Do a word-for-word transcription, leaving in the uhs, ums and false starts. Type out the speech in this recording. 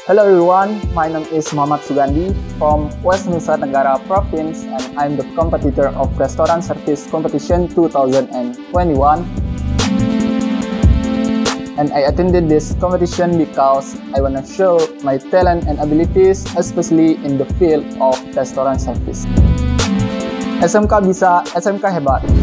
Hello everyone, my name is Sugandi from West Nusa Tenggara Province, and I'm the competitor of Restaurant Service Competition two thousand twenty-one. And I attended this competition because I want to show my talent and abilities, especially in the field of restaurant service. S M K bisa, S M K hebat.